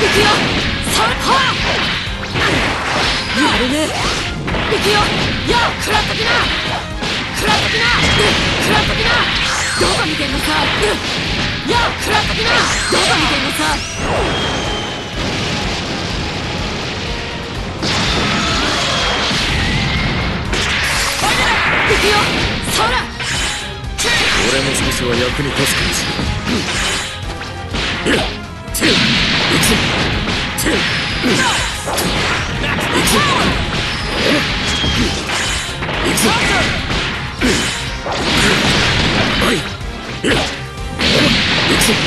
くよ。さあはやるね。いくよ。や食らっときな。食らっときな。食らっときな。どこ見てんのさ。や食らっときな。どこ見てんのさ。いくよ。そら。 俺も少しは役に立つかもしれない。行くぞ。はい。行くぞ。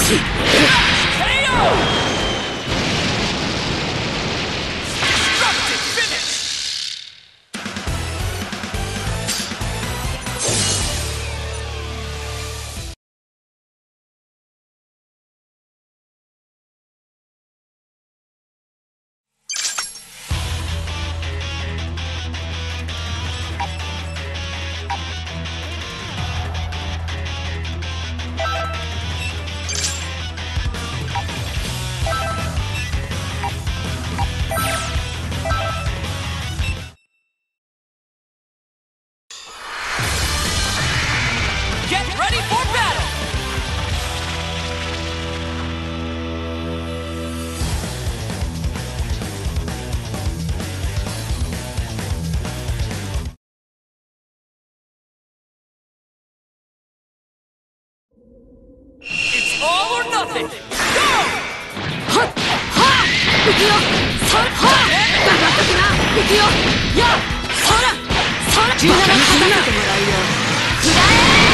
行くよ。そらはだがっときな。行くよ。やそらそら17勝たせてもらうよ。くら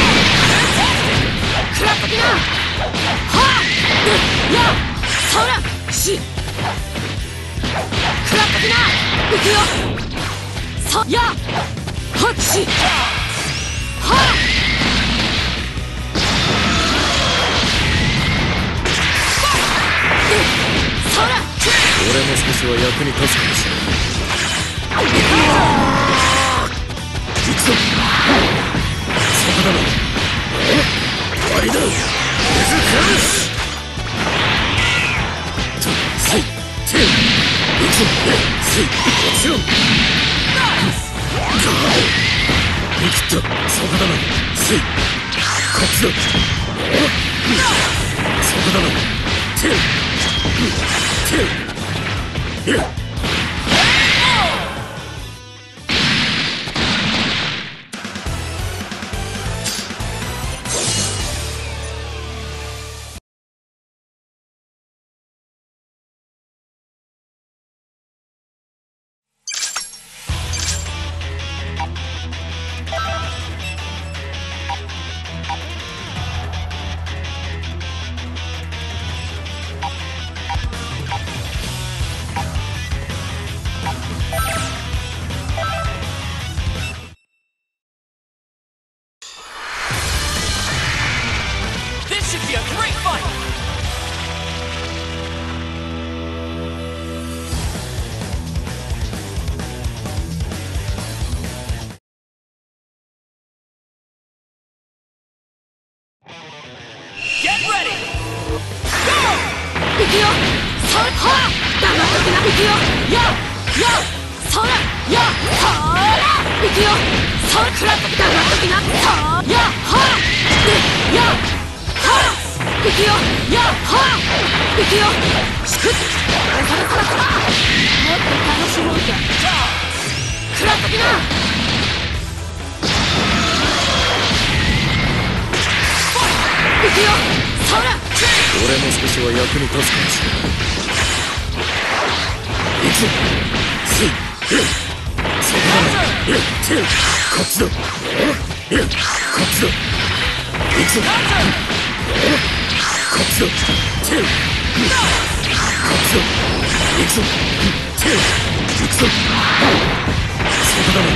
え。くらっときな。はやそらしくらっときな。行くよ。そやはっしはそら俺も少しは役に立つかもしれない。行くぞ。そこだろ。終わりだ。水かしせいて行くぞ。せいこっちよ。見切った。そこだろ。せいこっちだ。そこだろ。 行くよ。そらはだがっときな。行くよ。やそらやそら行くよ。そらくらっときだがっときな。そやはやは行くよ。やは行くよ。しくっそらもっと楽しもうぜ。くらっときな。行くよ。そら俺も少しは役に立つかもしれない。行くぞ。せいそこだ。こっちだ。こっちだ。行くぞ。こっちだ。こっちだ。行くぞ。行くぞ。そこだ。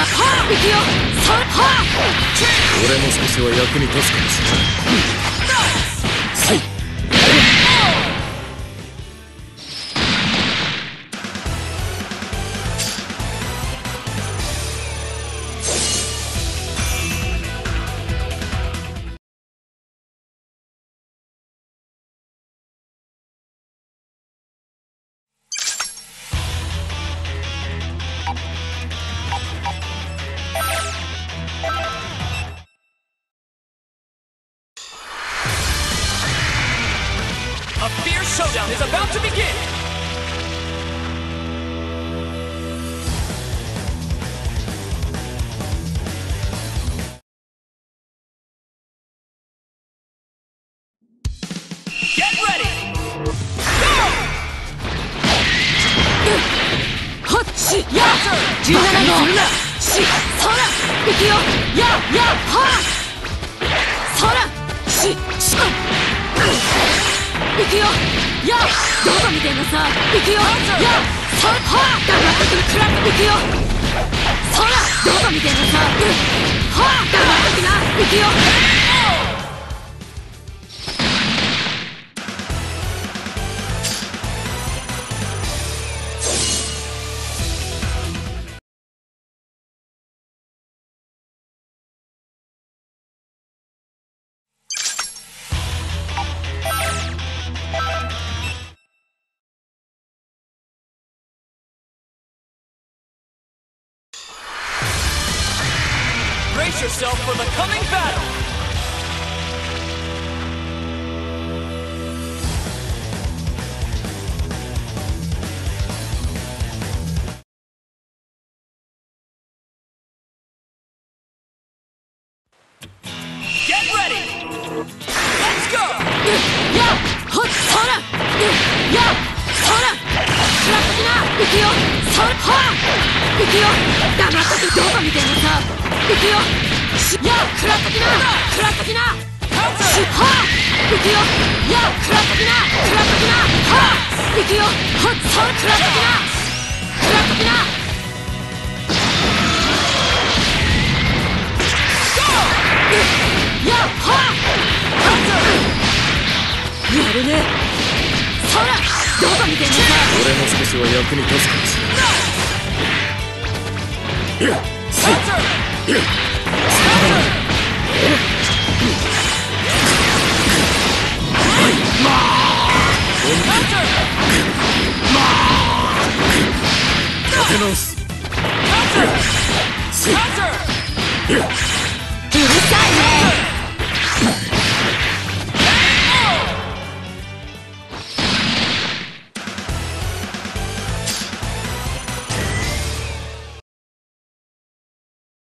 はあ、行くよ。それはあ、 俺も少しは役に立つかもしれない。さい。 A fierce showdown is about to begin! Get ready! Go! はっしや17号しそら行くよやはあそらし行くよやどこ見てんのさ行くよやそらはあ黙ってくるクラップ行くよそらどこ見てんのさはあ黙ってくな行くよ Brace yourself for the coming battle! Get ready! Let's go! やほっそらやそらクラップな行くよそらはあ行くよ黙ってどこ見てんのさ行くよやクラップなクラップなしはあ行くよやクラップなはあ行くよほっそらクラップなやはあやるねそらどこ見てんのさ俺も少しは役に立つかもしれない。いや、さい。いや、立て直す。せい。いや、 うるさいね